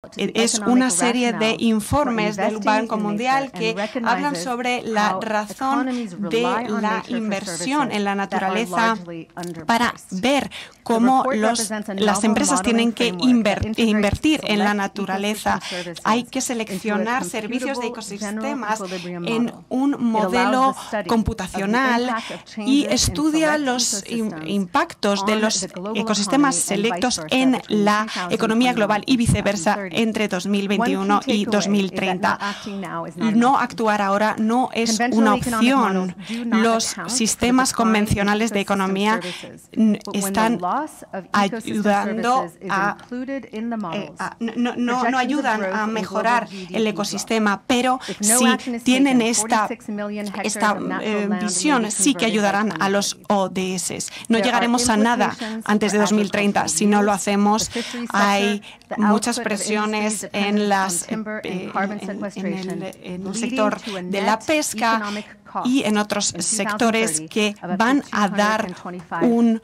es una serie de informes del Banco Mundial que hablan sobre la razón de la inversión en la naturaleza para ver cómo las empresas tienen que invertir en la naturaleza. Hay que seleccionar servicios de ecosistemas en un modelo computacional y estudia los impactos de los ecosistemas selectos en la economía global y viceversa entre 2021 y 2030. No actuar ahora no es una opción. Los sistemas convencionales de economía están ayudando no ayudan a mejorar el ecosistema, pero si tienen esta visión, sí que ayudarán a los ODS. No llegaremos a nada antes de 2030 si no lo hacemos. Hay muchas presiones en el sector de la pesca y en otros sectores que van a dar un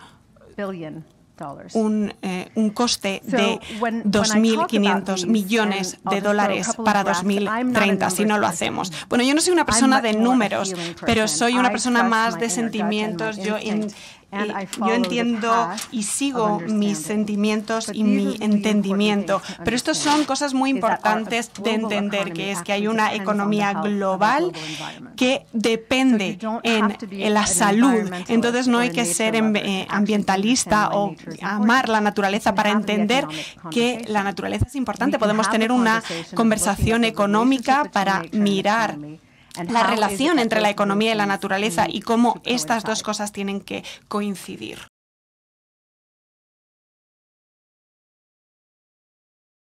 coste de 2.500 millones de dólares para 2030 si no lo hacemos. Bueno, yo no soy una persona de números, pero soy una persona más de sentimientos. Yo entiendo y sigo mis sentimientos y mi entendimiento, pero estas son cosas muy importantes de entender, que es que hay una economía global que depende en la salud. Entonces no hay que ser ambientalista o amar la naturaleza para entender que la naturaleza es importante. Podemos tener una conversación económica para mirar la relación entre la economía y la naturaleza y cómo estas dos cosas tienen que coincidir.